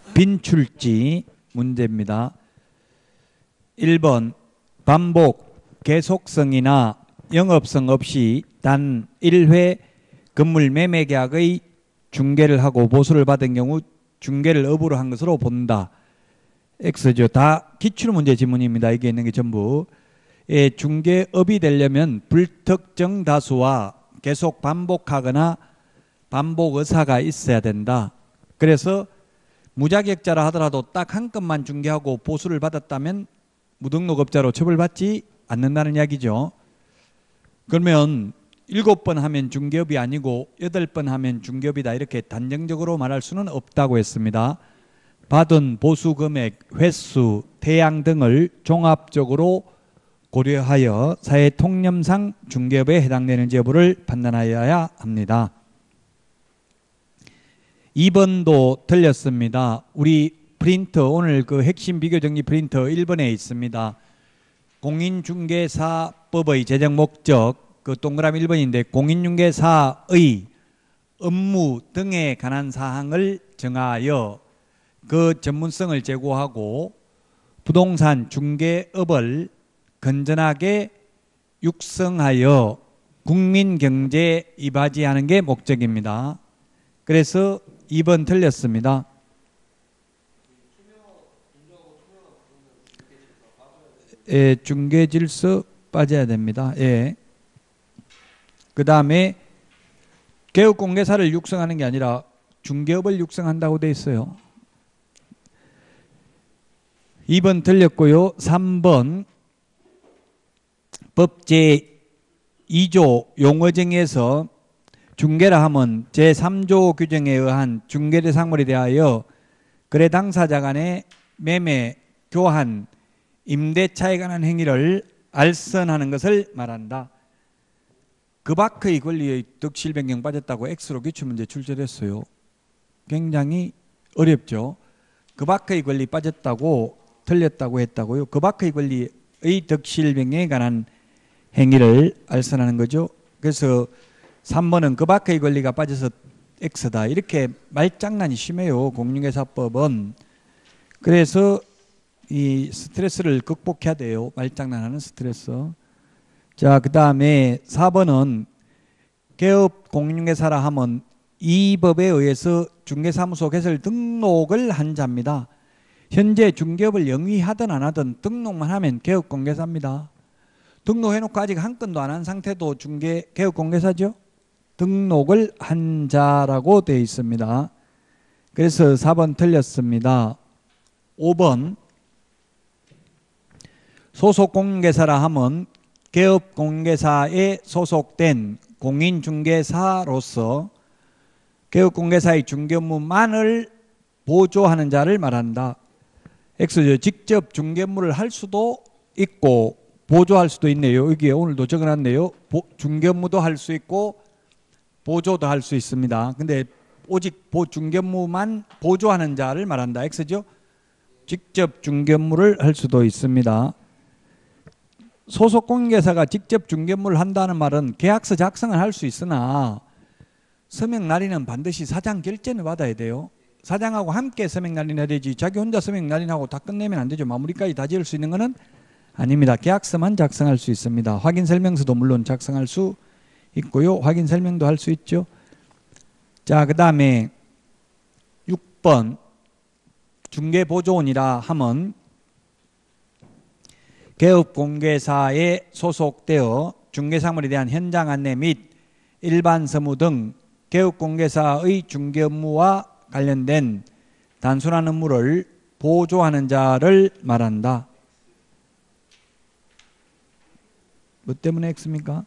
빈출지 문제입니다. 1번 반복, 계속성이나 영업성 없이 단 1회 건물 매매 계약의 중개를 하고 보수를 받은 경우 중개를 업으로 한 것으로 본다. X죠. 다 기출문제 지문입니다. 이게 있는 게 전부. 중개업이 되려면 불특정 다수와 계속 반복하거나 반복 의사가 있어야 된다. 그래서 무자격자라 하더라도 딱 한 건만 중개하고 보수를 받았다면 무등록업자로 처벌받지 않는다는 이야기죠. 그러면 7번 하면 중개업이 아니고 8번 하면 중개업이다 이렇게 단정적으로 말할 수는 없다고 했습니다. 받은 보수 금액, 횟수, 태양 등을 종합적으로 고려하여 사회 통념상 중개업에 해당되는지 여부를 판단하여야 합니다. 2번도 틀렸습니다. 우리 프린터 오늘 그 핵심 비교정리 프린터 1번에 있습니다. 공인중개사법의 제정 목적 그 동그라미 1번인데 공인중개사의 업무 등에 관한 사항을 정하여 그 전문성을 제고하고 부동산 중개업을 건전하게 육성하여 국민경제에 이바지하는 게 목적입니다. 그래서 2번 틀렸습니다. 예, 중개질서 빠져야 됩니다. 예. 그 다음에 개업공개사를 육성하는 게 아니라 중개업을 육성한다고 돼 있어요. 2번 틀렸고요. 3번 법 제2조 용어정의에서 중개라 하면 제3조 규정에 의한 중개대상물에 대하여 거래 당사자 간의 매매, 교환, 임대차에 관한 행위를 알선하는 것을 말한다. 그 밖의 권리의 득실 변경 빠졌다고 X로 기출문제 출제됐어요. 굉장히 어렵죠. 그 밖의 권리 빠졌다고 틀렸다고 했다고요. 그 밖의 권리의 득실 변경에 관한 행위를 알선하는 거죠. 그래서 3번은 그 밖의 권리가 빠져서 X다. 이렇게 말장난이 심해요. 공인중개사법은. 그래서 이 스트레스를 극복해야 돼요. 말장난하는 스트레스. 자, 그 다음에 4번은 개업 공인중개사라 하면 이 법에 의해서 중개사무소 개설 등록을 한 자입니다. 현재 중개업을 영위하든 안 하든 등록만 하면 개업공개사입니다. 등록해놓고 아직 한 건도 안 한 상태도 개업공개사죠. 등록을 한 자라고 되어 있습니다. 그래서 4번 틀렸습니다. 5번 소속공인중개사라 하면 개업공개사에 소속된 공인중개사로서 개업공개사의 중개업무만을 보조하는 자를 말한다. X죠. 직접 중개업무를 할 수도 있고 보조할 수도 있네요. 여기에 오늘도 적어놨네요. 중개업무도 할 수 있고 보조도 할 수 있습니다. 근데 오직 중개업무만 보조하는 자를 말한다. X죠. 직접 중개업무를 할 수도 있습니다. 소속공인중개사가 직접 중개업무를 한다는 말은 계약서 작성을 할 수 있으나 서명 날인은 반드시 사장 결재를 받아야 돼요. 사장하고 함께 서명 날인해야 되지 자기 혼자 서명 날인하고 다 끝내면 안 되죠. 마무리까지 다 지을 수 있는 것은 아닙니다. 계약서만 작성할 수 있습니다. 확인 설명서도 물론 작성할 수 있고요. 확인 설명도 할 수 있죠. 자, 그 다음에 6번 중개보조원이라 하면 개업공개사에 소속되어 중개사물에 대한 현장 안내 및 일반 서무 등 개업공개사의 중개업무와 관련된 단순한 업무를 보조하는 자를 말한다. 뭐 때문에 X입니까?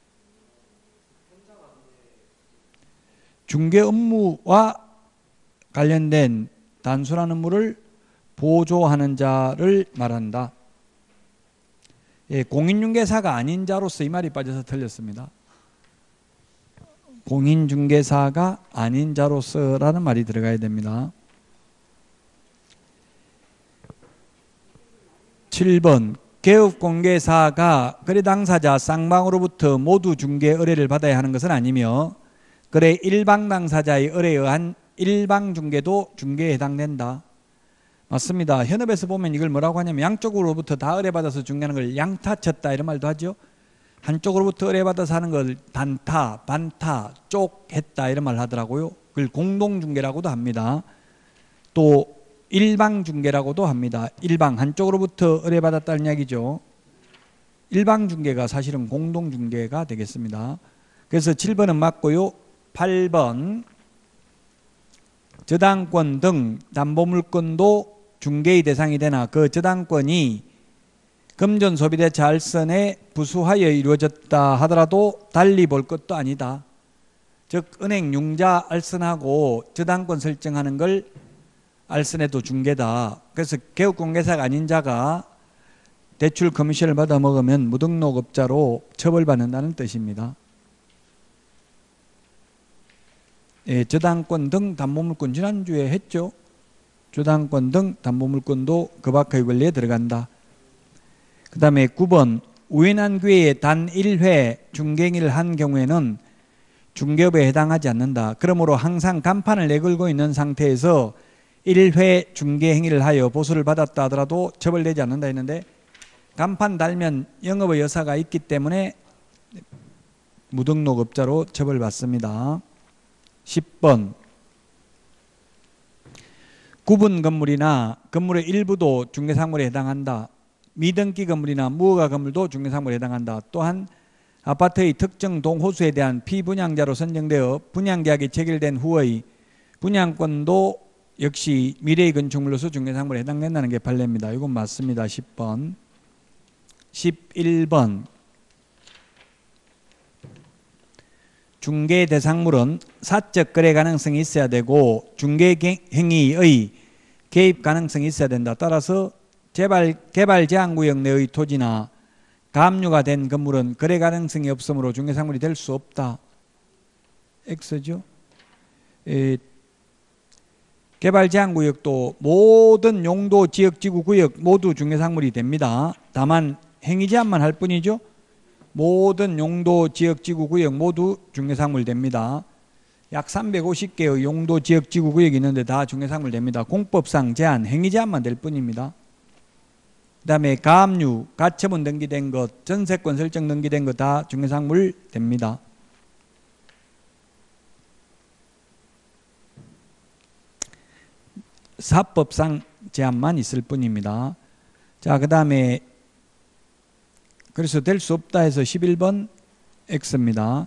중개 업무와 관련된 단순한 업무를 보조하는 자를 말한다. 예, 공인중개사가 아닌 자로서 이 말이 빠져서 틀렸습니다. 공인중개사가 아닌 자로서라는 말이 들어가야 됩니다. 7번 개업공개사가 거래 당사자 쌍방으로부터 모두 중개 의뢰를 받아야 하는 것은 아니며 거래 일방 당사자의 의뢰에 의한 일방 중개도 중개에 해당된다. 맞습니다. 현업에서 보면 이걸 뭐라고 하냐면 양쪽으로부터 다 의뢰받아서 중개하는 걸 양타쳤다 이런 말도 하죠. 한쪽으로부터 의뢰받아서 하는 걸 단타, 반타, 쪽했다 이런 말 하더라고요. 그걸 공동중개라고도 합니다. 또 일방중개라고도 합니다. 일방, 한쪽으로부터 의뢰받았다는 이야기죠. 일방중개가 사실은 공동중개가 되겠습니다. 그래서 7번은 맞고요. 8번 저당권 등 담보물건도 중개의 대상이 되나 그 저당권이 금전 소비대차 알선에 부수하여 이루어졌다 하더라도 달리 볼 것도 아니다. 즉 은행 융자 알선하고 저당권 설정하는 걸 알선해도 중개다. 그래서 개업공개사가 아닌 자가 대출 커미션을 받아 먹으면 무등록업자로 처벌받는다는 뜻입니다. 예, 저당권 등 담보물건 지난주에 했죠. 저당권 등 담보물건도 그 밖의 권리에 들어간다. 그 다음에 9번 우연한 기회에 단 1회 중개행위를 한 경우에는 중개업에 해당하지 않는다. 그러므로 항상 간판을 내걸고 있는 상태에서 1회 중개행위를 하여 보수를 받았다 하더라도 처벌되지 않는다 했는데 간판 달면 영업의 여사가 있기 때문에 무등록업자로 처벌받습니다. 10번 구분 건물이나 건물의 일부도 중개상물에 해당한다. 미등기 건물이나 무허가 건물도 중개상물에 해당한다. 또한 아파트의 특정 동호수에 대한 피분양자로 선정되어 분양계약이 체결된 후의 분양권도 역시 미래의 건축물로서 중개상물에 해당된다는 게 판례입니다. 이건 맞습니다. 10번. 11번 중개 대상물은 사적 거래 가능성이 있어야 되고 중개 행위의 개입 가능성이 있어야 된다. 따라서 개발 제한구역 내의 토지나 가압류가 된 건물은 거래 가능성이 없으므로 중개상물이 될 수 없다. X죠. 개발 제한구역도 모든 용도 지역 지구 구역 모두 중개상물이 됩니다. 다만 행위 제한만 할 뿐이죠. 모든 용도 지역 지구 구역 모두 중개상물 됩니다. 약 350개의 용도 지역 지구 구역이 있는데 다 중개상물 됩니다. 공법상 제한, 행위 제한만 될 뿐입니다. 그 다음에 가압류, 가처분 등기된 것, 전세권 설정 등기된 것 다 중개상물 됩니다. 사법상 제한만 있을 뿐입니다. 자, 그 다음에 그래서 될 수 없다 해서 11번 X입니다.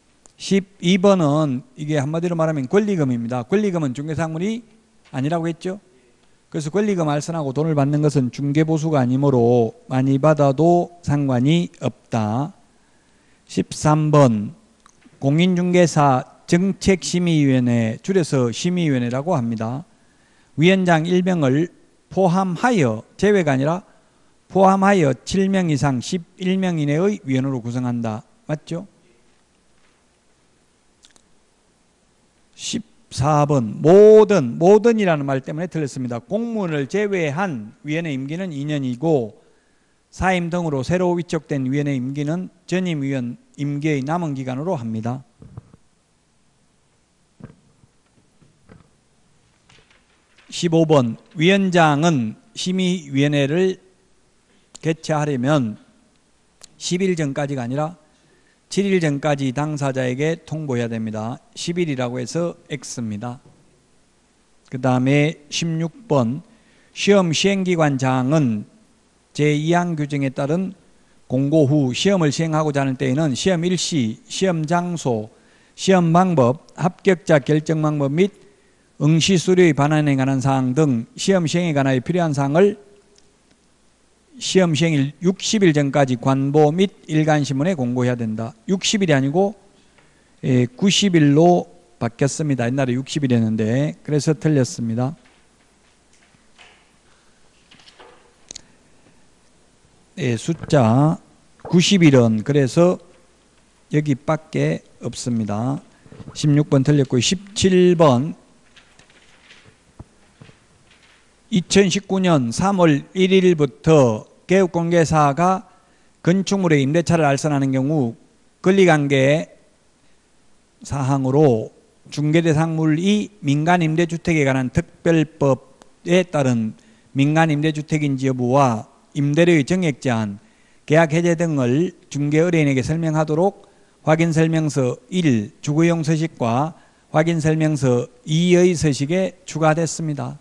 12번은 이게 한마디로 말하면 권리금입니다. 권리금은 중개상물이 아니라고 했죠. 그래서 권리금 알선하고 돈을 받는 것은 중개보수가 아니므로 많이 받아도 상관이 없다. 13번 공인중개사 정책심의위원회, 줄여서 심의위원회라고 합니다. 위원장 1명을 포함하여, 제외가 아니라 포함하여 7명 이상 11명 이내의 위원으로 구성한다. 맞죠? 14번 모든이라는 말 때문에 틀렸습니다. 공무원을 제외한 위원회 임기는 2년이고 사임 등으로 새로 위촉된 위원회 임기는 전임 위원 임기의 남은 기간으로 합니다. 15번 위원장은 심의위원회를 개최하려면 10일 전까지가 아니라 7일 전까지 당사자에게 통보해야 됩니다. 10일이라고 해서 X입니다. 그 다음에 16번 시험 시행기관장은 제2항 규정에 따른 공고 후 시험을 시행하고자 하는 때에는 시험 일시, 시험 장소, 시험 방법, 합격자 결정 방법 및 응시 수료의 반환에 관한 사항 등 시험 시행에 관하여 필요한 사항을 시험 시행일 60일 전까지 관보 및 일간신문에 공고해야 된다. 60일이 아니고 90일로 바뀌었습니다. 옛날에 60일이었는데 그래서 틀렸습니다. 숫자 90일은 그래서 여기밖에 없습니다. 16번 틀렸고 17번 2019년 3월 1일부터 개업공개사가 건축물의 임대차를 알선하는 경우 권리관계 사항으로 중개대상물이 민간임대주택에 관한 특별법에 따른 민간 임대주택인지 여부와 임대료의 정액 제한, 계약 해제 등을 중개 의뢰인에게 설명하도록 확인설명서 1 주거용 서식과 확인설명서 2의 서식에 추가됐습니다.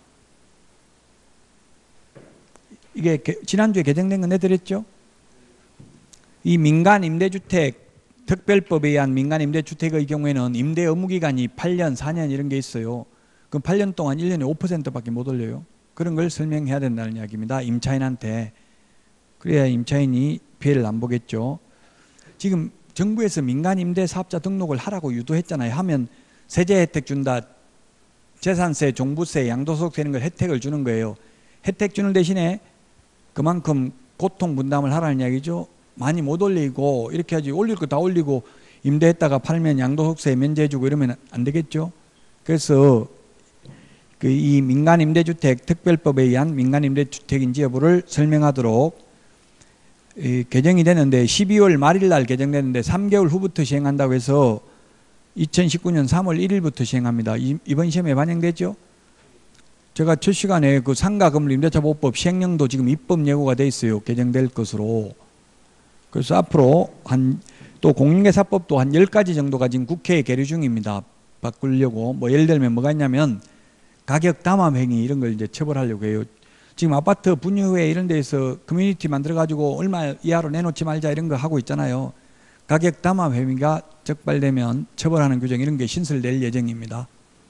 이게 지난주에 개정된 거 내드렸죠? 이 민간 임대주택 특별법에 의한 민간 임대주택의 경우에는 임대 의무기간이 8년, 4년 이런 게 있어요. 그럼 8년 동안 1년에 5%밖에 못 올려요. 그런 걸 설명해야 된다는 이야기입니다. 임차인한테. 그래야 임차인이 피해를 안 보겠죠. 지금 정부에서 민간 임대 사업자 등록을 하라고 유도했잖아요. 하면 세제 혜택 준다. 재산세, 종부세, 양도소득세 이런 걸 혜택을 주는 거예요. 혜택 주는 대신에 그만큼 고통 분담을 하라는 이야기죠. 많이 못 올리고 이렇게 하지 올릴 거 다 올리고 임대했다가 팔면 양도소득세 면제해주고 이러면 안 되겠죠. 그래서 이 민간임대주택 특별법에 의한 민간임대주택인지 여부를 설명하도록 개정이 되는데 12월 말일 날 개정되는데 3개월 후부터 시행한다고 해서 2019년 3월 1일부터 시행합니다. 이번 시험에 반영되죠? 제가 첫 시간에 그 상가건물 임대차보호법 시행령도 지금 입법 예고가 돼 있어요. 개정될 것으로. 그래서 앞으로 또 공인중개사법도 한 10가지 정도가 지금 국회에 계류 중입니다. 바꾸려고. 뭐 예를 들면 뭐가 있냐면 가격 담합 행위 이런 걸 이제 처벌하려고 해요. 지금 아파트 분유회 이런 데에서 커뮤니티 만들어 가지고 얼마 이하로 내놓지 말자 이런 거 하고 있잖아요. 가격 담합 행위가 적발되면 처벌하는 규정 이런 게 신설될 예정입니다.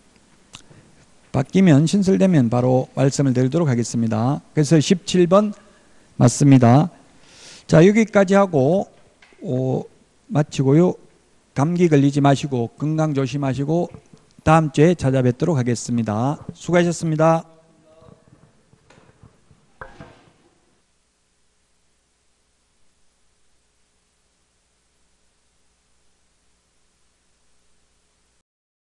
바뀌면 신설되면 바로 말씀을 드리도록 하겠습니다. 그래서 17번 맞습니다. 자, 여기까지 하고 마치고요. 감기 걸리지 마시고 건강 조심하시고 다음 주에 찾아뵙도록 하겠습니다. 수고하셨습니다.